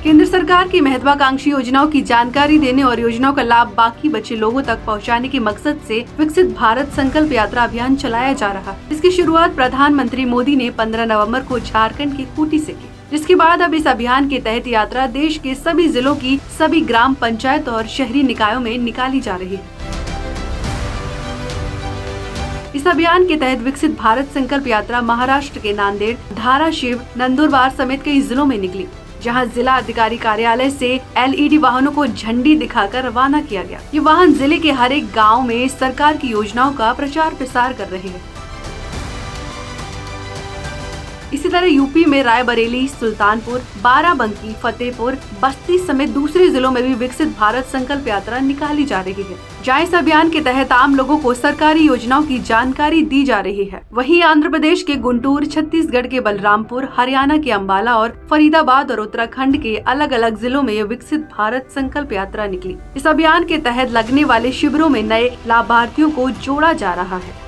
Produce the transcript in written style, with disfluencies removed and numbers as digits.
केंद्र सरकार की महत्वाकांक्षी योजनाओं की जानकारी देने और योजनाओं का लाभ बाकी बचे लोगों तक पहुंचाने के मकसद से विकसित भारत संकल्प यात्रा अभियान चलाया जा रहा है। इसकी शुरुआत प्रधानमंत्री मोदी ने 15 नवंबर को झारखंड के खूंटी से की, जिसके बाद अब इस अभियान के तहत यात्रा देश के सभी जिलों की सभी ग्राम पंचायत और शहरी निकायों में निकाली जा रही है। इस अभियान के तहत विकसित भारत संकल्प यात्रा महाराष्ट्र के नांदेड़, धाराशिव, नंदुरबार समेत कई जिलों में निकली, जहां जिला अधिकारी कार्यालय से LED वाहनों को झंडी दिखाकर रवाना किया गया। ये वाहन जिले के हर एक गाँव में सरकार की योजनाओं का प्रचार प्रसार कर रहे हैं। इसी तरह यूपी में रायबरेली, सुल्तानपुर, बाराबंकी, फतेहपुर, बस्ती समेत दूसरे जिलों में भी विकसित भारत संकल्प यात्रा निकाली जा रही है, जहाँ इस अभियान के तहत आम लोगों को सरकारी योजनाओं की जानकारी दी जा रही है। वहीं आंध्र प्रदेश के गुंटूर, छत्तीसगढ़ के बलरामपुर, हरियाणा के अंबाला और फरीदाबाद और उत्तराखंड के अलग अलग जिलों में यह विकसित भारत संकल्प यात्रा निकली। इस अभियान के तहत लगने वाले शिविरों में नए लाभार्थियों को जोड़ा जा रहा है।